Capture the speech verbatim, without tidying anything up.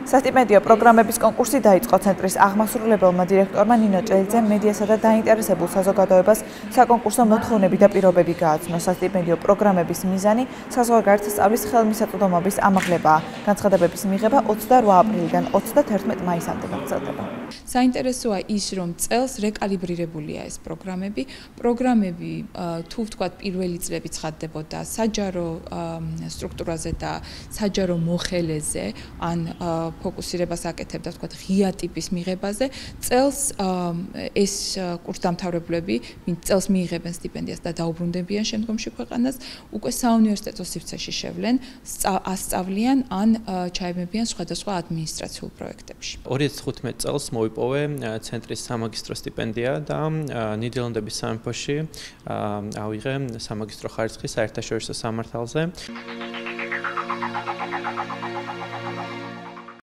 სასტიპენდიო პროგრამების კონკურსი დაიწყო ცენტრის აღმასრულებელმა დირექტორმა ნინო ჭელიძემ მედიასა და დაინტერესებულ საზოგადოებას საკონკურსო მოთხოვნები და პირობები გააცნო. სასტიპენდიო პროგრამების მიზანი საზღვარგარეთ სწავლის ხელმისაწვდომობის ამაღლებაა. განცხადებების მიღება ოცდაოთხ აპრილიდან ოცდათერთმეტ მაისამდე გაგრძელდება. საინტერესოა ის, რომ წელს რეკალიბრირებულია ეს პროგრამები. პროგრამები თუ ვთქვათ პირველი წლები ცხადდებოდა საჯარო სტრუქტურაზე და საჯარო მოხელეზე, ან ფოკუსირებას აკეთებდა ვთქვათ ღია ტიპის მიღებაზე. წელს ეს კურსდამთავრებლები, ვინც წელს მიიღებენ სტიპენდიას და დაუბრუნდებიან შემდგომში ქვეყანას, უკვე საუნივერსიტეტო სივრცეში შევლენ, ასწავლიან ან ჩაებებიან სხვადასხვა ადმინისტრაციულ პროექტებში. ორი ათი თხუთმეტ წელს მოვიპოვე ცენტრის სამაგისტრო სტიპენდია და ნიდერლანდების სამეფოში ავიღე სამაგისტრო ხარისხი საერთაშორისო სამართალზე.